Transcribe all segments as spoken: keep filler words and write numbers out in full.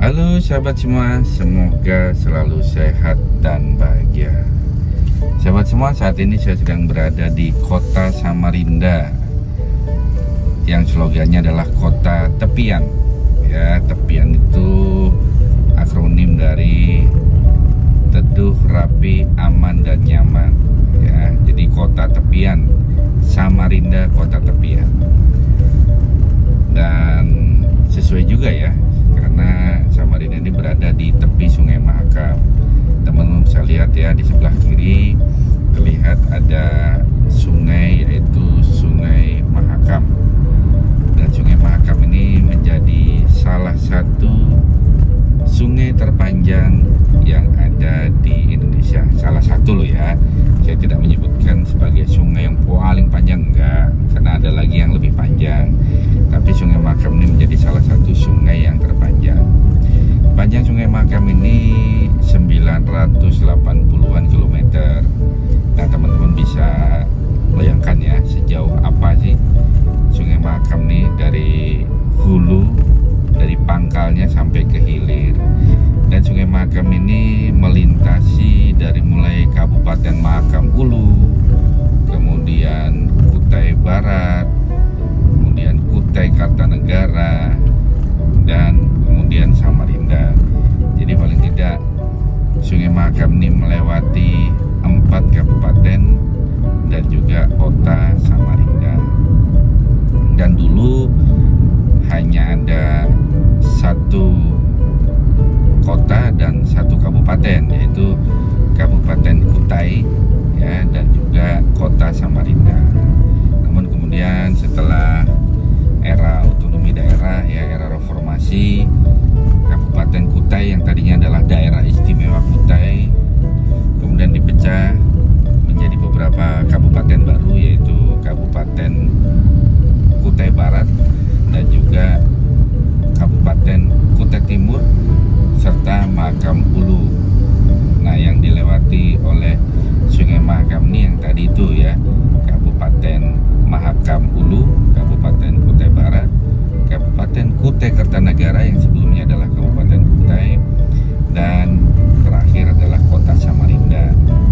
Halo sahabat semua, semoga selalu sehat dan bahagia. Sahabat semua, saat ini saya sedang berada di kota Samarinda yang slogannya adalah kota tepian. Ya, tepian itu akronim dari teduh, rapi, aman, dan nyaman. Ya, jadi kota tepian, Samarinda kota tepian. Dan sesuai juga ya, karena Samarinda ini berada di tepi Sungai Mahakam. Teman-teman bisa lihat ya, di sebelah kiri terlihat ada sungai, yaitu Sungai Mahakam. Dan Sungai Mahakam ini menjadi salah satu sungai terpanjang yang ada di Indonesia. Salah satu loh ya, saya tidak menyebutkan sebagai sungai yang paling panjang, enggak, karena ada lagi yang lebih panjang. Tapi Sungai Mahakam ini menjadi salah satu sungai yang terpanjang. Panjang Sungai Mahakam ini sembilan ratus delapan puluhan kilometer. Nah, teman-teman bisa bayangkan ya, sejauh apa sih Sungai Mahakam ini dari hulu, dari pangkalnya sampai ke hilir. Dan Sungai Mahakam ini melintasi dari mulai Kabupaten Mahakam Ulu, kemudian Kutai Barat, kemudian Kutai Kartanegara, dan kemudian Samarinda. Jadi paling tidak Sungai Mahakam ini melewati empat kabupaten dan juga kota Samarinda. Dan dulu hanya ada satu kota dan satu kabupaten, yaitu Kabupaten Kutai ya, dan juga kota Samarinda. Namun kemudian setelah era otonomi daerah ya, era reformasi, Kabupaten Kutai yang tadinya adalah daerah istimewa Kutai kemudian dipecah menjadi beberapa kabupaten baru, yaitu Kabupaten Kutai Barat dan juga Kabupaten Kutai Timur serta Mahakam Ulu. Nah, yang dilewati oleh Sungai Mahakam ini yang tadi itu ya, Kabupaten Mahakam Ulu, Kabupaten Kutai Barat, Kabupaten Kutai Kartanegara yang sebelumnya adalah Kabupaten Kutai, dan terakhir adalah kota Samarinda.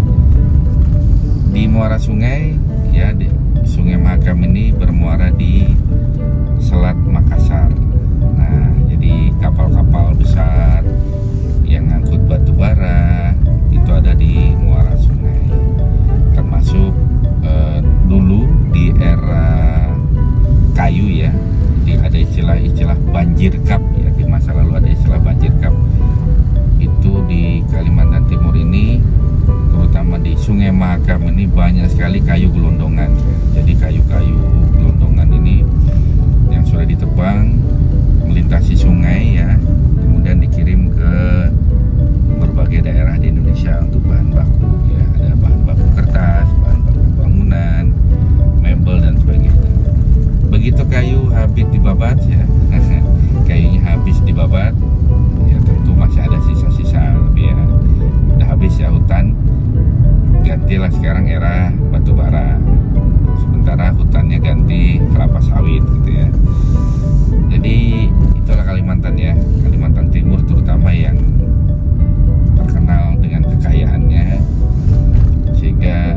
Di muara sungai ya, di, Sungai Mahakam ini bermuara di Selat Makassar. Nah, jadi kapal-kapal besar yang ngangkut batu bara itu ada di muara sungai. Termasuk eh, dulu di era kayu ya, jadi ada istilah-istilah banjir kap ya, di masa lalu ada istilah banjir kap. Itu di Kalimantan Timur ini, terutama di Sungai Mahakam ini banyak sekali kayu gelondongan ya. Jadi kayu-kayu gelondongan ini yang sudah ditebang melintasi sungai ya, kemudian dikirim ke berbagai daerah di Indonesia untuk bahan baku ya. Ada bahan baku kertas, bahan baku bangunan, mebel, dan sebagainya. Begitu kayu habis dibabat ya, kayunya habis dibabat ya, tentu masih ada sisa-sisa lebih ya. Udah habis ya hutan, gantilah sekarang era batu bara. Sementara hutannya ganti kelapa sawit gitu ya. Jadi itulah Kalimantan ya, Kalimantan Timur terutama yang terkenal dengan kekayaannya, sehingga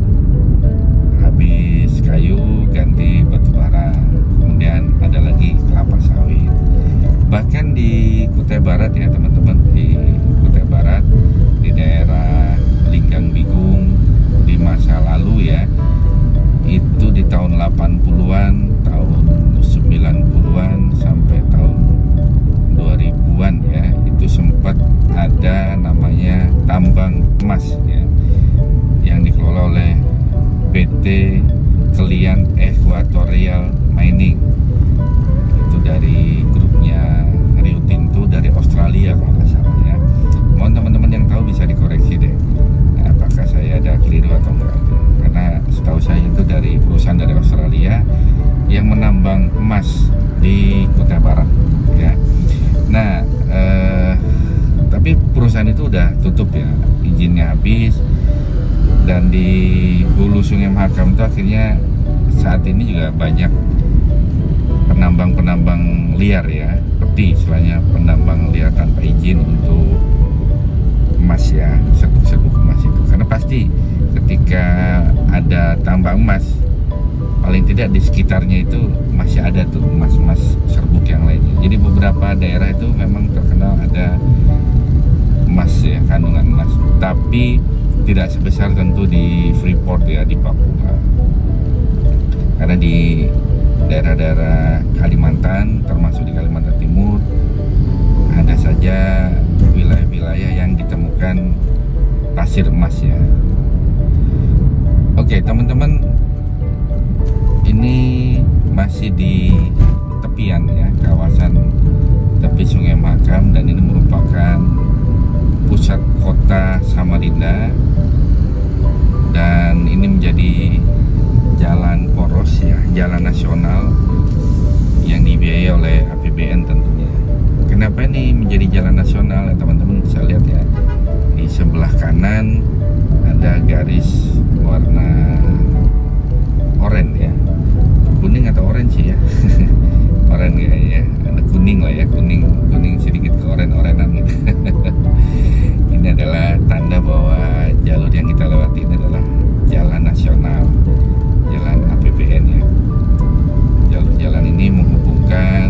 habis kayu ganti batu bara, kemudian ada lagi kelapa sawit. Bahkan di Kutai Barat ya teman-teman, di Kutai Barat, di daerah Linggang Bigung di masa lalu ya, itu di tahun delapan puluhan, tahun sembilan puluhan sampai tahun dua ribuan ya, itu sempat ada namanya tambang emas ya, yang dikelola oleh P T Kelian Equatorial Mining. Itu dari grupnya Rio Tinto dari Australia kalau nggak salah ya. Mohon teman-teman yang tahu bisa dikoreksi deh, nah, apakah saya ada keliru atau enggak, karena setahu saya itu dari perusahaan dari Australia yang menambang emas di Kutai Barat ya. Nah eh, tapi perusahaan itu udah tutup ya, izinnya habis. Dan di hulu Sungai Mahakam itu akhirnya saat ini juga banyak penambang-penambang liar ya, terbukti istilahnya penambang liar tanpa izin untuk emas ya, serbuk-serbuk emas itu. Karena pasti ketika ada tambang emas, paling tidak di sekitarnya itu masih ada tuh emas-emas serbuk yang lainnya. Jadi beberapa daerah itu memang terkenal ada emas ya, kandungan emas, tapi tidak sebesar tentu di Freeport ya, di Papua. Karena di daerah-daerah Kalimantan, termasuk di Kalimantan Timur, ada saja wilayah-wilayah yang ditemukan pasir emas ya. Oke teman-teman, ini masih di tepian ya, kawasan tepi Sungai Mahakam, dan ini merupakan pusat kota Samarinda, dan ini menjadi jalan poros ya, jalan nasional yang dibiayai oleh A P B N tentunya. Kenapa ini menjadi jalan nasional ya teman-teman? Bisa lihat ya, di sebelah kanan ada garis warna oranye ya, kuning atau orange ya oranye ya, ya ada kuning lah ya, kuning kuning sedikit ke oren-orenan gitu ini adalah tanda bahwa jalur yang kita lewati ini adalah jalan nasional, jalan A P B N ya. Jalur jalan ini menghubungkan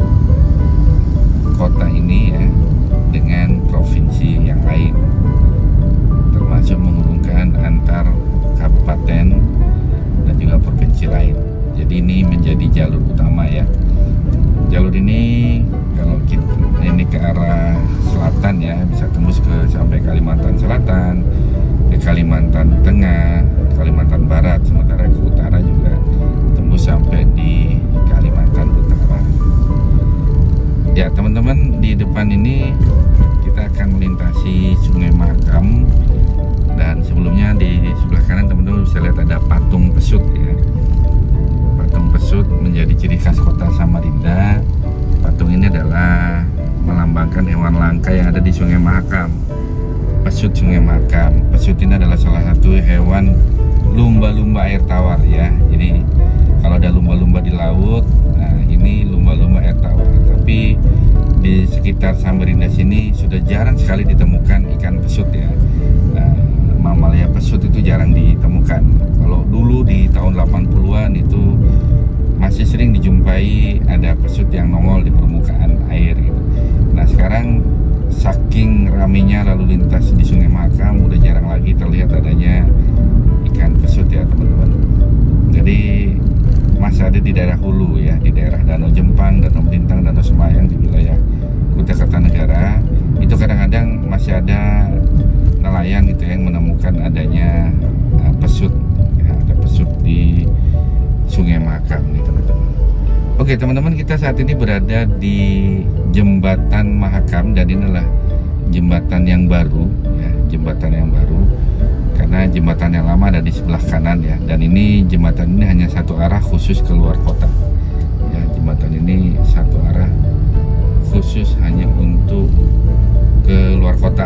kota ini ya dengan provinsi yang lain, termasuk menghubungkan antar kabupaten dan juga provinsi lain. Jadi ini menjadi jalur utama ya. Jalur ini kalau kita ini ke arah selatan ya, bisa tembus ke sampai Kalimantan Selatan, ke Kalimantan Tengah, Kalimantan Barat, sementara ke utara juga tembus sampai di Kalimantan Utara. Ya teman-teman, di depan ini kita akan melintasi Sungai Mahakam, dan sebelumnya di sebelah kanan teman-teman bisa lihat ada patung pesut ya. Patung pesut menjadi ciri khas kota Samarinda. Patung ini adalah melambangkan hewan langka yang ada di Sungai Mahakam, pesut Sungai Mahakam. Pesut ini adalah salah satu hewan lumba-lumba air tawar ya. Jadi kalau ada lumba-lumba di laut, nah ini lumba-lumba air tawar. Tapi di sekitar Samarinda sini sudah jarang sekali ditemukan ikan pesut ya. Nah, mamalia pesut itu jarang ditemukan. Kalau dulu di tahun delapan puluhan itu masih sering dijumpai ada pesut yang nongol di permukaan air gitu. Nah sekarang saking ramainya lalu lintas di Sungai Mahakam, udah jarang lagi terlihat adanya ikan pesut ya teman-teman. Jadi masih ada di daerah hulu ya, di daerah Danau Jempang, Danau Melintang, Danau Semayang, di wilayah Kutai Kartanegara. Itu kadang-kadang masih ada nelayan gitu yang menemukan adanya uh, pesut ya, ada pesut di Sungai Mahakam nih teman-teman. Oke teman-teman, kita saat ini berada di Jembatan Mahakam, dan inilah jembatan yang baru ya, jembatan yang baru karena jembatan yang lama ada di sebelah kanan ya, dan ini jembatan ini hanya satu arah khusus keluar kota ya. Jembatan ini satu arah khusus hanya untuk keluar kota,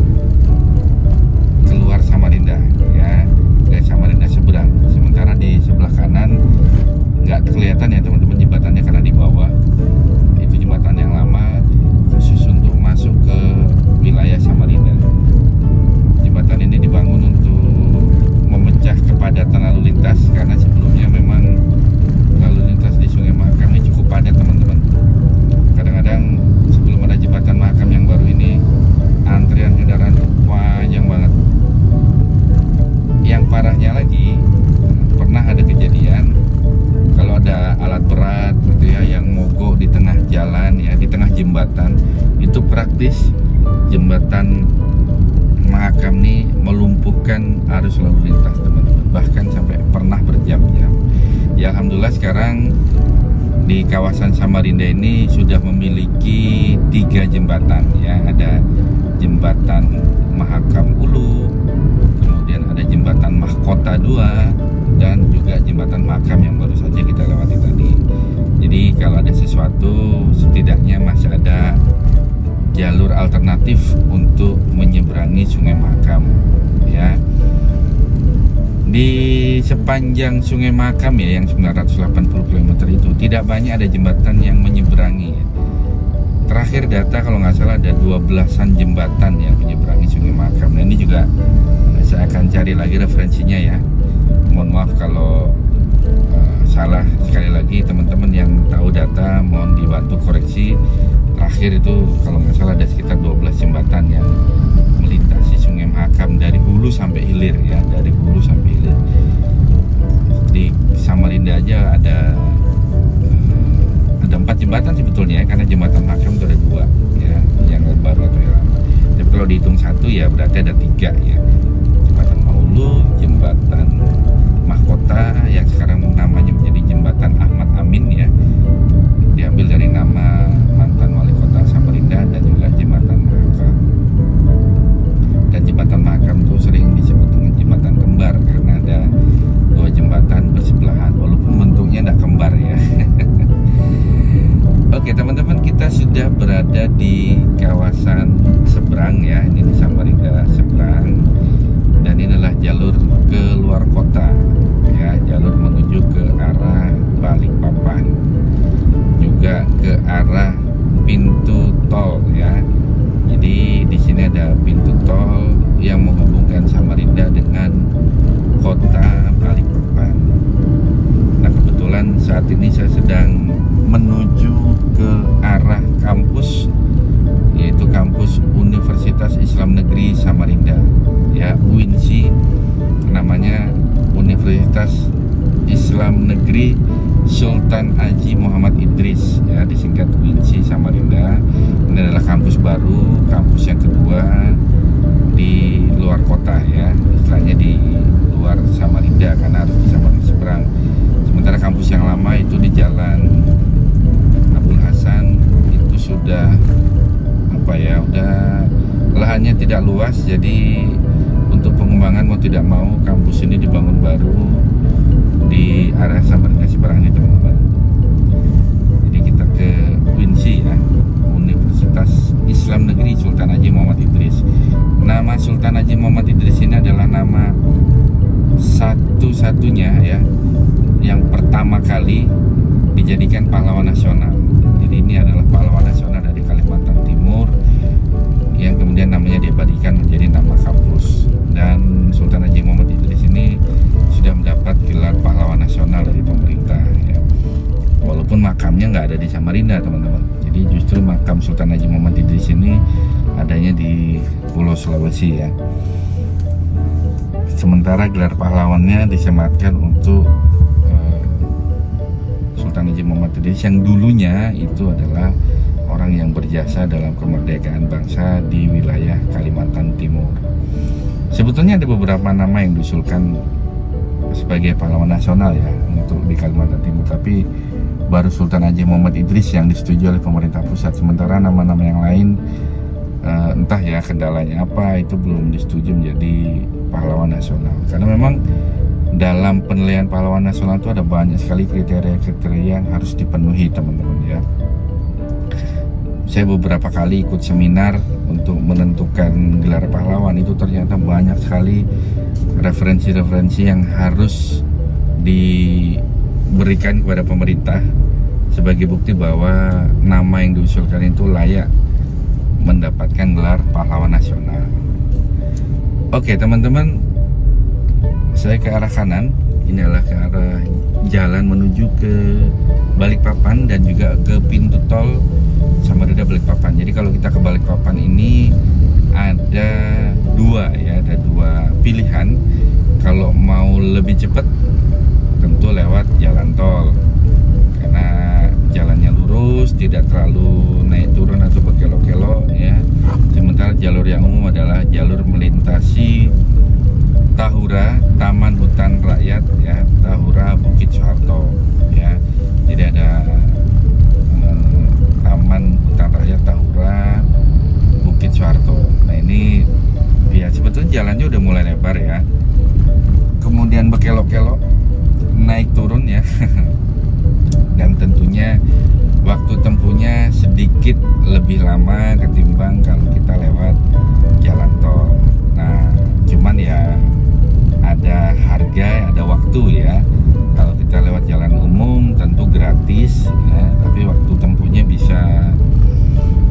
keluar Samarinda ya, dari Samarinda seberang. Sementara di sebelah kanan nggak kelihatan ya teman-teman jembatannya karena di bawah. Itu jembatan yang lama khusus untuk masuk ke wilayah Samarinda. Jembatan ini dibangun untuk memecah kepadatan lalu lintas, karena sebelumnya memang lalu lintas di Sungai Mahakam ini cukup padat teman-teman. Kadang-kadang sebelum ada jembatan Mahakam yang baru ini, antrian kendaraan panjang banget. Yang parahnya lagi, pernah ada kejadian kalau ada alat berat gitu ya yang mogok di tengah jalan ya, di tengah jembatan, itu praktis jembatan Mahakam ini melumpuhkan arus lalu lintas teman-teman, bahkan sampai pernah berjam-jam. Ya alhamdulillah sekarang di kawasan Samarinda ini sudah memiliki tiga jembatan ya, ada jembatan Mahakam Ulu, kemudian ada jembatan Mahkota dua, dan juga jembatan Mahakam yang baru saja kita lewati tadi. Jadi kalau ada sesuatu, setidaknya masih ada jalur alternatif untuk menyeberangi Sungai Mahakam ya. Di sepanjang Sungai Mahakam ya, yang sembilan ratus delapan puluh kilometer itu tidak banyak ada jembatan yang menyeberangi ya. terakhir data kalau nggak salah ada dua belasan jembatan yang menyeberangi Sungai Mahakam. Nah, ini juga saya akan cari lagi referensinya ya. Mohon maaf kalau uh, salah. Sekali lagi teman-teman yang tahu data mohon dibantu koreksi. Terakhir itu kalau nggak salah ada sekitar dua belas jembatan yang melintasi Sungai Mahakam dari hulu sampai hilir ya, dari hulu sampai hilir. Di Samarinda aja ada uh, ada empat jembatan sebetulnya ya, karena jembatan Mahakam itu ada dua ya, yang baru atau yang lama. Tapi kalau dihitung satu ya berarti ada tiga ya. Jembatan Maulu, jembatan Mahkota yang sekarang namanya menjadi jembatan Ahmad Amin ya, diambil dari nama mantan wali kota Samarinda, dan juga jembatan Mahakam. Dan jembatan Mahakam itu sering disebut dengan jembatan kembar karena ada dua jembatan bersebelahan walaupun bentuknya tidak kembar ya. Oke teman-teman, kita sudah berada di kawasan seberang ya, ini di Samarinda seberang, dan inilah jalur ke luar kota ya, jalur menuju ke arah Balikpapan, juga ke arah pintu tol ya. Jadi di sini ada pintu tol yang menghubungkan Samarinda dengan kota Balikpapan. Nah kebetulan saat ini saya sedang menuju ke arah kampus, yaitu kampus Universitas Islam Negeri Samarinda ya, U I N S I, namanya Universitas Islam Negeri Sultan Haji Muhammad Idris ya, disingkat U I N S I Samarinda. Ini adalah kampus baru, kampus yang kedua di luar kota ya, istilahnya di luar Samarinda karena harus di Samarinda seberang. Sementara kampus yang lama itu di Jalan Abdul Hasan, itu sudah apa ya, udah lahannya tidak luas, jadi untuk pengembangan mau tidak mau kampus ini dibangun baru di arah Samarinda seberang ini teman-teman. Jadi kita ke U I N S I ya, Universitas Islam Negeri Sultan Haji Muhammad Idris. Nama Sultan Haji Muhammad Idris ini adalah nama satu-satunya ya, yang pertama kali dijadikan pahlawan nasional. Jadi ini adalah pahlawan nasional dari Kalimantan Timur yang kemudian namanya diabadikan menjadi nama kampus. Dan Sultan Haji Muhammad Idris ini sudah mendapat gelar pahlawan nasional dari pemerintah ya. Walaupun makamnya nggak ada di Samarinda teman-teman. Jadi justru makam Sultan Haji Muhammad Idris ini adanya di Pulau Sulawesi ya. Sementara gelar pahlawannya disematkan untuk uh, Sultan Haji Muhammad Idris yang dulunya itu adalah orang yang berjasa dalam kemerdekaan bangsa di wilayah Kalimantan Timur. Sebetulnya ada beberapa nama yang diusulkan sebagai pahlawan nasional ya untuk di Kalimantan Timur, tapi baru Sultan Haji Muhammad Idris yang disetujui oleh pemerintah pusat. Sementara nama-nama yang lain uh, entah ya kendalanya apa, itu belum disetujui menjadi pahlawan nasional. Karena memang dalam penilaian pahlawan nasional itu ada banyak sekali kriteria-kriteria yang harus dipenuhi teman-teman ya. Saya beberapa kali ikut seminar untuk menentukan gelar pahlawan, itu ternyata banyak sekali referensi-referensi yang harus diberikan kepada pemerintah sebagai bukti bahwa nama yang diusulkan itu layak mendapatkan gelar pahlawan nasional. Oke teman-teman, saya ke arah kanan, ini adalah ke arah jalan menuju ke Balikpapan dan juga ke pintu tol Samarinda Balikpapan. Jadi kalau kita ke Balikpapan ini ada dua ya, ada dua pilihan. Kalau mau lebih cepat tentu lewat jalan tol karena jalannya lurus, tidak terlalu naik turun atau berkelok-kelok ya. Sementara jalur yang umum adalah jalur melintasi Tahura, Taman Hutan Rakyat ya, Tahura Bukit Soeharto ya. Jadi ada eh, Taman Hutan Rakyat Tahura Bukit Soeharto. Nah ini ya sebetulnya jalannya udah mulai lebar ya, kemudian berkelok-kelok naik turun ya. Dan tentunya waktu tempuhnya sedikit lebih lama ketimbang kalau kita lewat jalan tol. Nah cuman ya ada harga, ada waktu ya. Kalau kita lewat jalan umum tentu gratis ya, tapi waktu tempuhnya bisa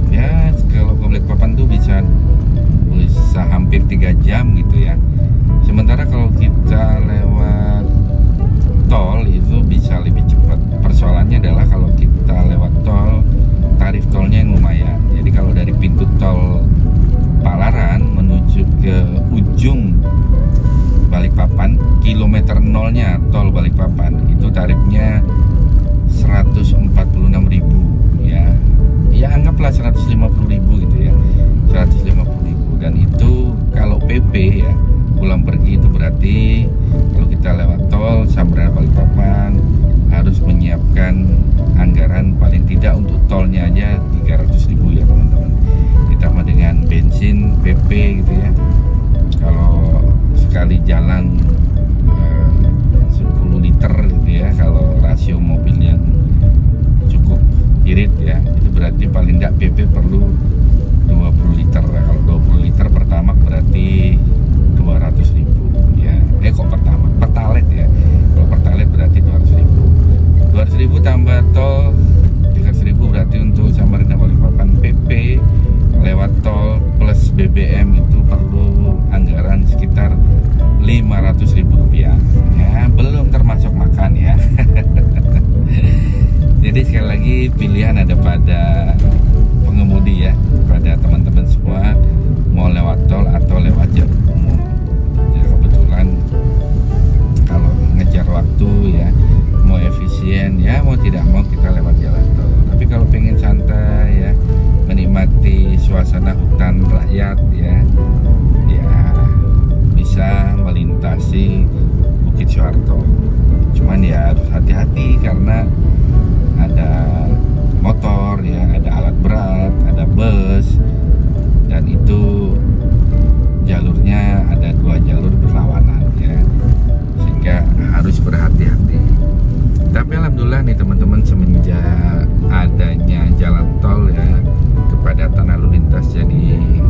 hampir tiga jam gitu ya. Sementara kalau kita lewat tol itu bisa lebih cepat. Persoalannya adalah kalau kita lewat tol, tarif tolnya yang lumayan. Jadi kalau dari pintu tol Palaran menuju ke ujung Balikpapan, kilometer nolnya tol Balikpapan itu tarifnya seratus empat puluh enam ribu ya. Ya anggaplah seratus lima puluh ribu gitu ya. seratus lima puluh ribu, dan itu kalau P P ya, pulang pergi itu berarti kalau kita lewat tol Samarinda Balikpapan harus menyiapkan anggaran paling tidak untuk tolnya aja tiga ratus ribu ya teman-teman, ditambah dengan bensin P P gitu ya. Kalau sekali jalan eh, sepuluh liter gitu ya, kalau rasio mobil yang cukup irit ya, itu berarti paling tidak P P perlu dua puluh liter. Kalau dua puluh liter pertamax berarti dua ratus ribu ya. Eh kok pertamax, pertalite ya. Kalau pertalite berarti dua ratus ribu. dua ratus ribu tambah tol tiga ratus ribu, berarti untuk Samarinda Balikpapan P P lewat tol plus B B M itu perlu anggaran sekitar lima ratus ribu rupiah ya, belum termasuk makan ya. Jadi sekali lagi pilihan ada pada pengemudi ya, pada teman-teman semua mau lewat tol atau lewat jalur umum. Ya kebetulan kalau ngejar waktu ya, mau efisien ya, mau tidak mau kita lewat jalan tol. Tapi kalau pengen santai ya, menikmati suasana hutan rakyat ya, ya bisa melintasi Bukit Soeharto. Cuman ya harus hati-hati karena ada motor ya, ada alat berat, ada bus, dan itu jalurnya ada dua jalur berlawanan ya, sehingga harus berhati-hati. Tapi alhamdulillah nih teman-teman, semenjak adanya jalan tol ya, kepadatan lalu lintas jadi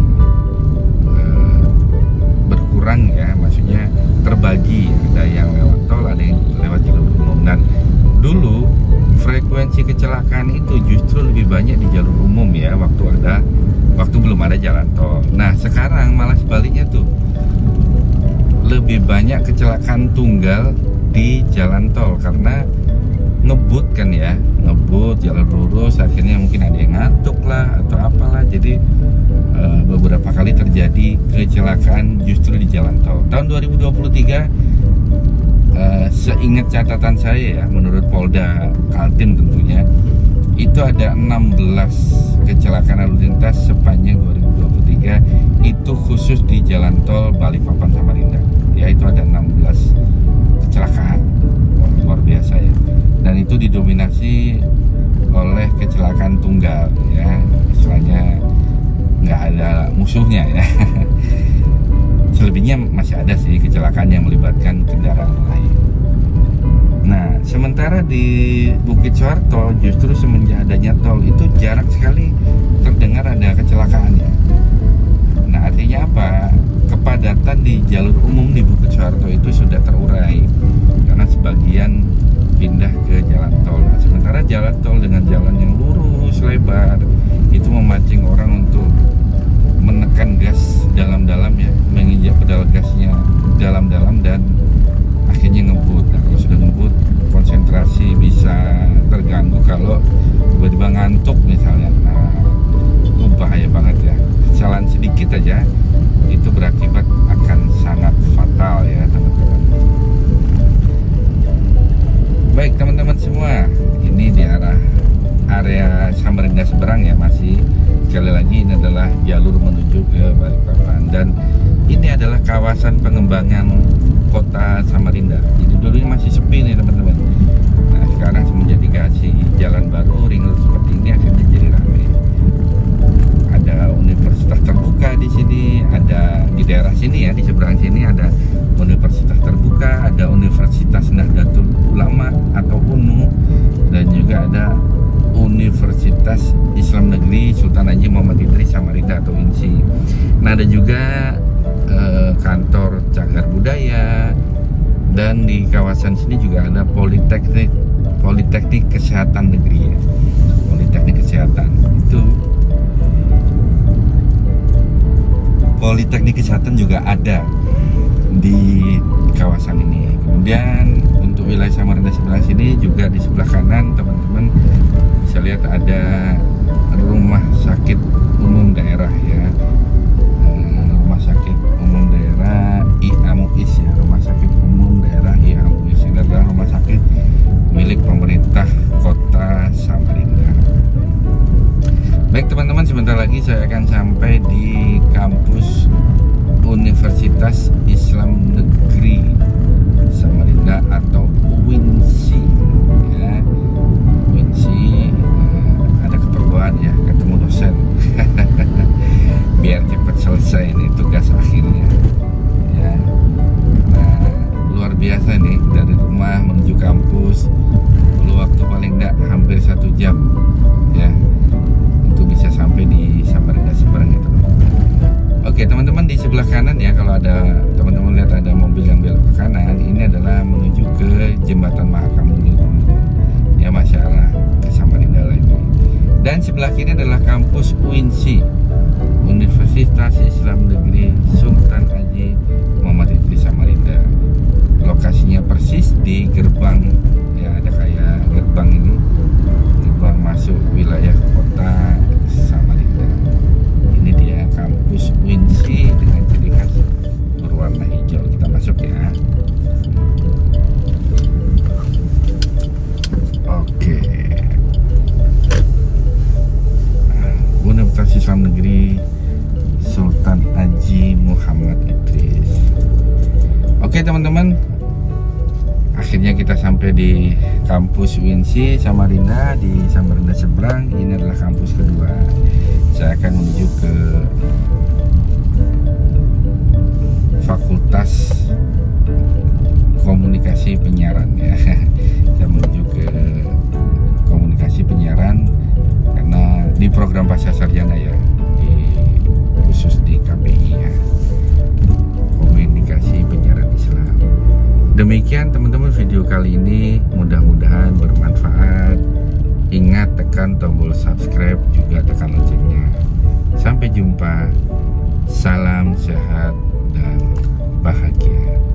eh, berkurang ya, maksudnya terbagi, ada yang lewat tol, ada yang lewat jalur umum. Dan dulu frekuensi kecelakaan itu justru lebih banyak di jalur umum ya, waktu ada waktu belum ada jalan tol. Nah sekarang malah sebaliknya tuh, lebih banyak kecelakaan tunggal di jalan tol karena ngebut kan ya, ngebut jalur lurus, akhirnya mungkin ada yang ngantuk lah atau apalah, jadi e, beberapa kali terjadi kecelakaan justru di jalan tol. Tahun dua ribu dua puluh tiga e, seingat catatan saya ya, menurut Polda Kaltim tentunya, itu ada enam belas kecelakaan lalu lintas sepanjang dua ribu dua puluh tiga, itu khusus di jalan tol Balikpapan Samarinda ya, itu ada enam belas kecelakaan. Wah, luar biasa ya. Dan itu didominasi oleh kecelakaan tunggal ya, istilahnya nggak ada musuhnya ya. Selebihnya masih ada sih kecelakaan yang melibatkan kendaraan lain. Nah sementara di Bukit Soeharto justru semenjak adanya tol itu jarang sekali terdengar ada kecelakaan ya. Nah artinya apa? Kepadatan di jalur umum di Bukit Soeharto itu sudah terurai karena sebagian pindah ke jalan tol. Nah, sementara jalan tol dengan jalan yang lurus lebar itu memancing orang untuk menekan gas dalam-dalam ya, menginjak pedal gasnya dalam-dalam dan akhirnya ngebut. Nah, kalau sudah ngebut konsentrasi bisa terganggu kalau tiba-tiba ngantuk misalnya. Nah, itu bahaya banget ya. Kesalahan sedikit aja itu berakibat akan sangat fatal ya teman-teman. Baik teman-teman semua, ini di arah area Samarinda seberang ya, masih sekali lagi ini adalah jalur menuju ke Balikpapan, dan ini adalah kawasan pengembangan kota Samarinda. Jadi dulunya masih sepi nih teman-teman. Nah sekarang semenjak dikasih jalan baru ring road seperti ini akhirnya jadi ramai. Ada universitas terbuka di sini, ada di daerah sini ya, di seberang sini ada universitas terbuka, ada Universitas Nahdlatul Ulama atau U N U, dan juga ada Universitas Islam Negeri Sultan Haji Muhammad Idris Samarinda atau I N S I. Nah ada juga eh, kantor Cagar Budaya, dan di kawasan sini juga ada Politeknik Politeknik Kesehatan Negeri ya. Politeknik Kesehatan itu Politeknik Kesehatan juga ada di kawasan ini. Kemudian untuk wilayah Samarinda sebelah sini juga di sebelah kanan teman-teman bisa lihat ada rumah sakit umum daerah ya, rumah sakit umum daerah I A M U I S ya, rumah sakit umum daerah I A M U I S ini adalah rumah sakit milik pemerintah Kota Samarinda. Baik teman-teman, sebentar lagi saya akan sampai di kampus Universitas Islam Negeri Samarinda atau U I N S I ya. U I N S I eh, ada keperluan ya, ketemu dosen biar cepat selesai nih tugas akhirnya ya. Nah, luar biasa nih, dari rumah menuju kampus perlu waktu paling enggak hampir satu jam ya untuk bisa sampai di Samarinda seberang ya teman-teman. Oke teman-teman, di sebelah kanan ya, kalau ada teman-teman lihat ada mobil yang belok ke kanan, ini adalah menuju ke Jembatan Mahakamulu ya, masih arah ke Samarinda lagi. Dan sebelah kiri adalah kampus U I N S I, Universitas Islam Negeri Sultan Haji Muhammad Idris Samarinda. Lokasinya persis di gerbang ya, ada kayak gerbang ini, gerbang masuk wilayah kota Samarinda. Ini dia kampus U I N S I dengan ciri khas berwarna hijau. Kita masuk ya. Oke. Universitas Islam Negeri Sultan Haji Muhammad Idris. Oke teman-teman, akhirnya kita sampai di kampus U I N S I Samarinda di Samarinda seberang. Ini adalah kampus kedua. Saya akan menuju ke Fakultas Komunikasi Penyiaran ya. Saya menuju ke Komunikasi Penyiaran karena di program pasca sarjana ya, di khusus di K P I ya, Komunikasi Penyiaran Islam. Demikian teman-teman video kali ini, mudah-mudahan bermanfaat. Ingat tekan tombol subscribe, juga tekan loncengnya. Sampai jumpa. Salam sehat dan bahagia.